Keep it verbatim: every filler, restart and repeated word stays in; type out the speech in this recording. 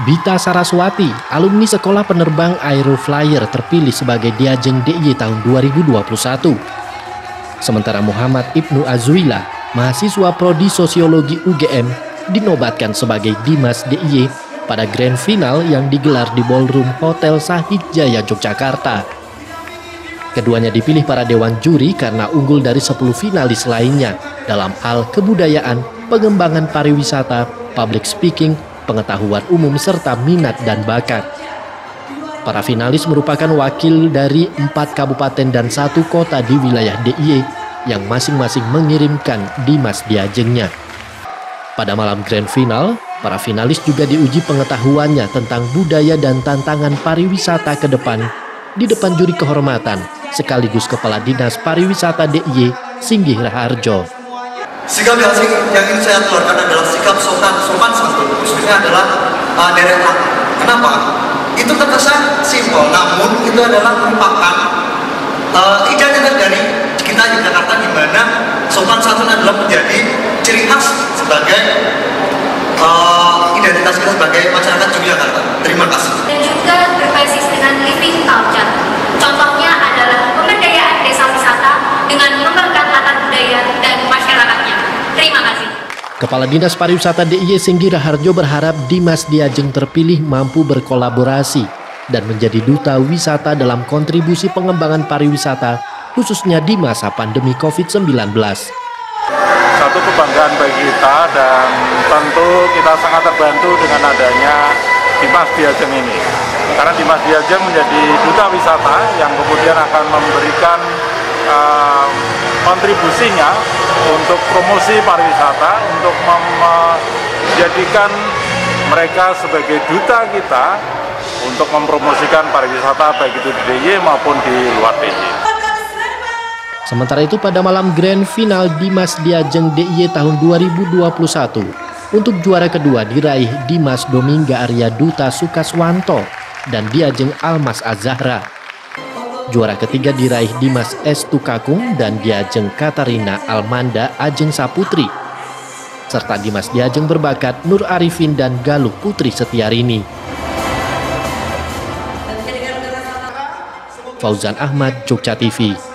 Bita Saraswati, alumni Sekolah Penerbang Aeroflyer terpilih sebagai Diajeng D I Y tahun dua ribu dua puluh satu. Sementara Muhammad Ibnu Azwila, mahasiswa Prodi Sosiologi U G M, dinobatkan sebagai Dimas D I Y pada grand final yang digelar di Ballroom Hotel Sahid Jaya, Yogyakarta. Keduanya dipilih para dewan juri karena unggul dari sepuluh finalis lainnya dalam hal kebudayaan, pengembangan pariwisata, public speaking, pengetahuan umum, serta minat dan bakat. Para finalis merupakan wakil dari empat kabupaten dan satu kota di wilayah D I Y yang masing-masing mengirimkan Dimas Diajengnya. Pada malam grand final, para finalis juga diuji pengetahuannya tentang budaya dan tantangan pariwisata ke depan di depan juri kehormatan sekaligus Kepala Dinas Pariwisata D I Y, Singgih Raharjo. Sikap yang, yang ingin saya keluarkan adalah sikap sopan, sopan santun, khususnya adalah uh, derek hati. Kenapa? Itu terkesan simpel, namun itu adalah merupakan uh, identitas dari kita Yogyakarta, di mana sopan santun adalah menjadi ciri khas sebagai uh, identitas kita sebagai masyarakat Yogyakarta. Terima kasih. Dan juga berbasis dengan living culture. Contohnya adalah pemberdayaan desa wisata dengan memerekat latar budaya dan masyarakatnya. Terima kasih. Kepala Dinas Pariwisata D I Y Singgih Raharjo berharap Dimas Diajeng terpilih mampu berkolaborasi dan menjadi duta wisata dalam kontribusi pengembangan pariwisata, khususnya di masa pandemi covid sembilan belas. Satu kebanggaan bagi kita dan tentu kita sangat terbantu dengan adanya Dimas Diajeng ini. Karena Dimas Diajeng menjadi duta wisata yang kemudian akan memberikan uh, kontribusinya untuk promosi pariwisata, untuk menjadikan mereka sebagai duta kita untuk mempromosikan pariwisata baik itu di D I Y maupun di luar D I Y. Sementara itu pada malam grand final Dimas Diajeng D I Y tahun dua ribu dua puluh satu, untuk juara kedua diraih Dimas Domingga Arya Duta Sukaswanto dan Diajeng Almas Azahra. Juara ketiga diraih Dimas Estu Kakung dan Diajeng Katarina Almanda Ajeng Saputri. Serta Dimas Diajeng berbakat Nur Arifin dan Galuh Putri Setiarini. Fauzan Ahmad, Jogja T V.